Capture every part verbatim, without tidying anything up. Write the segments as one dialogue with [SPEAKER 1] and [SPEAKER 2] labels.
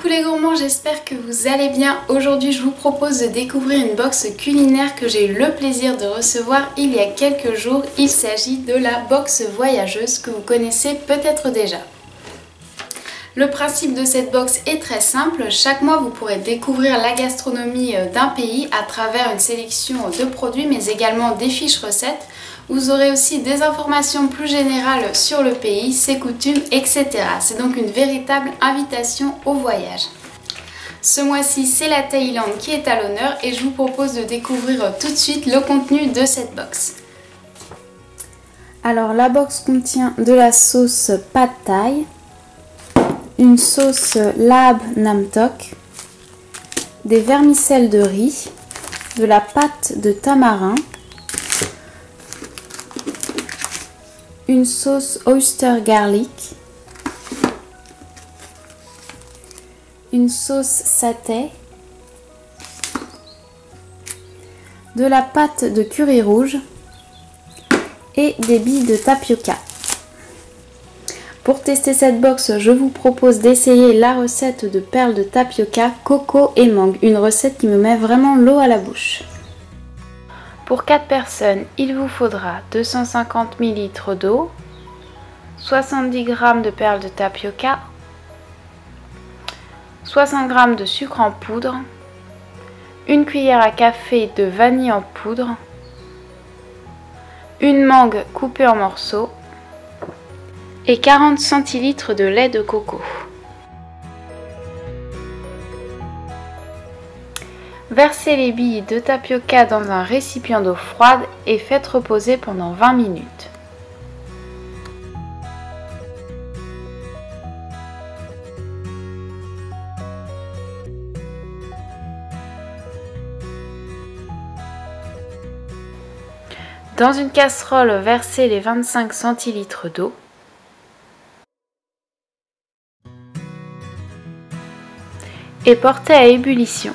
[SPEAKER 1] Coucou les gourmands, j'espère que vous allez bien. Aujourd'hui je vous propose de découvrir une box culinaire que j'ai eu le plaisir de recevoir il y a quelques jours. Il s'agit de la box voyageuse que vous connaissez peut-être déjà. Le principe de cette box est très simple. Chaque mois vous pourrez découvrir la gastronomie d'un pays à travers une sélection de produits mais également des fiches recettes. Vous aurez aussi des informations plus générales sur le pays, ses coutumes, et cetera. C'est donc une véritable invitation au voyage. Ce mois-ci, c'est la Thaïlande qui est à l'honneur et je vous propose de découvrir tout de suite le contenu de cette box. Alors la box contient de la sauce Pad Thai, une sauce Lab Nam Tok, des vermicelles de riz, de la pâte de tamarin, une sauce oyster garlic, une sauce satay, de la pâte de curry rouge et des billes de tapioca. Pour tester cette box, je vous propose d'essayer la recette de perles de tapioca, coco et mangue, une recette qui me met vraiment l'eau à la bouche. Pour quatre personnes, il vous faudra deux cent cinquante millilitres d'eau, soixante-dix grammes de perles de tapioca, soixante grammes de sucre en poudre, une cuillère à café de vanille en poudre, une mangue coupée en morceaux et quarante centilitres de lait de coco. Versez les billes de tapioca dans un récipient d'eau froide et faites reposer pendant vingt minutes. Dans une casserole, versez les vingt-cinq centilitres d'eau. Et portez à ébullition.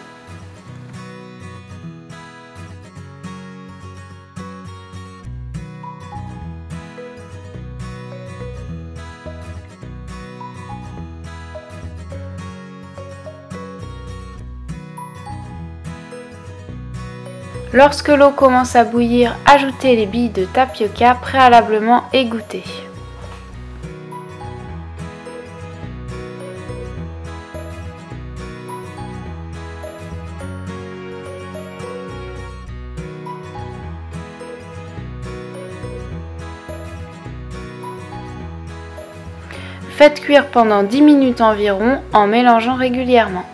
[SPEAKER 1] Lorsque l'eau commence à bouillir, ajoutez les billes de tapioca préalablement égouttées. Faites cuire pendant dix minutes environ en mélangeant régulièrement.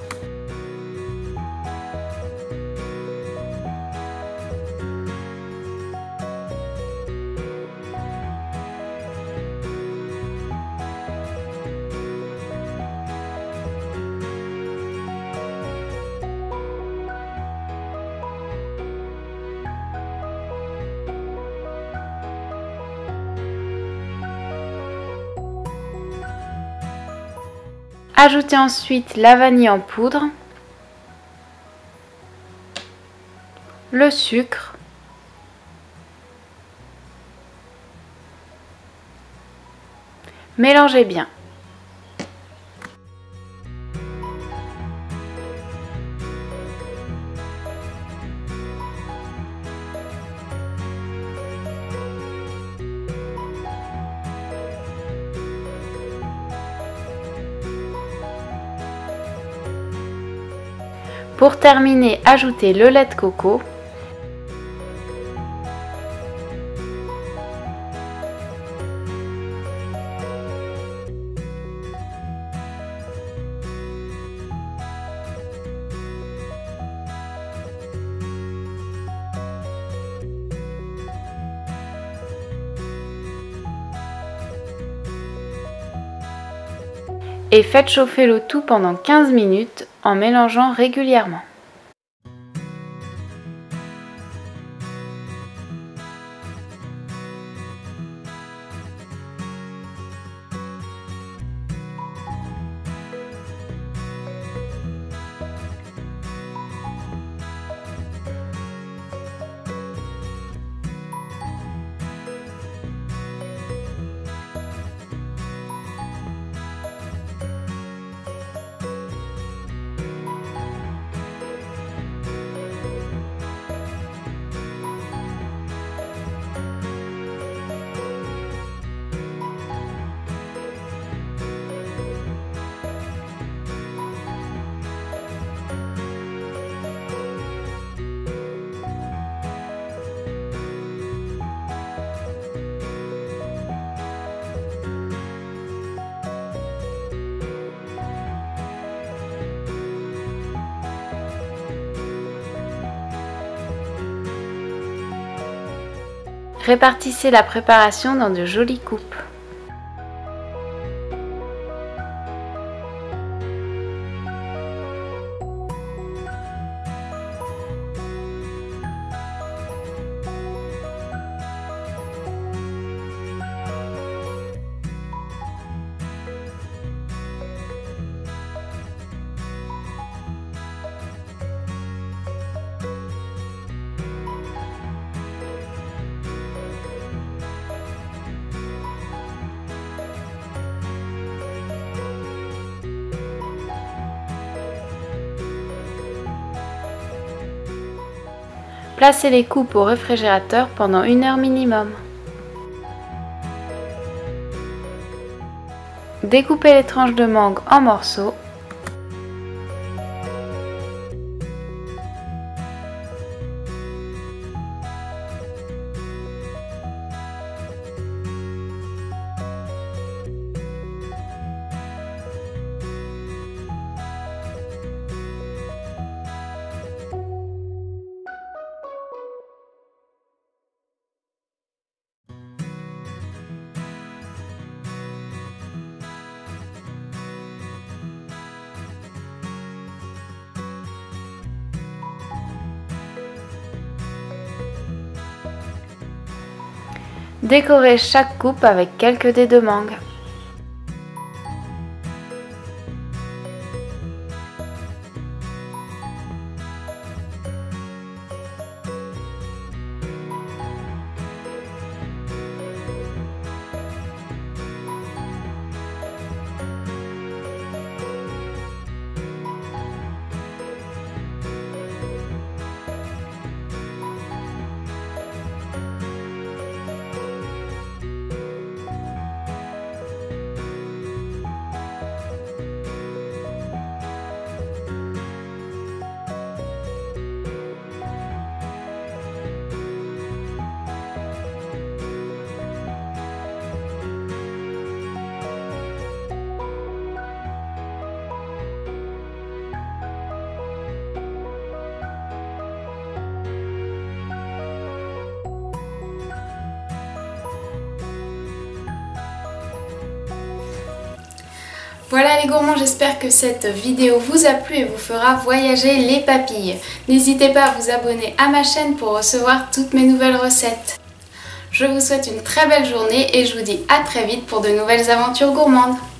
[SPEAKER 1] Ajoutez ensuite la vanille en poudre, le sucre, mélangez bien. Pour terminer, ajoutez le lait de coco, et faites chauffer le tout pendant quinze minutes en mélangeant régulièrement. Répartissez la préparation dans de jolies coupes. Placez les coupes au réfrigérateur pendant une heure minimum. Découpez les tranches de mangue en morceaux. Décorez chaque coupe avec quelques dés de mangue.
[SPEAKER 2] Voilà les gourmands, j'espère que cette vidéo vous a plu et vous fera voyager les papilles. N'hésitez pas à vous abonner à ma chaîne pour recevoir toutes mes nouvelles recettes. Je vous souhaite une très belle journée et je vous dis à très vite pour de nouvelles aventures gourmandes.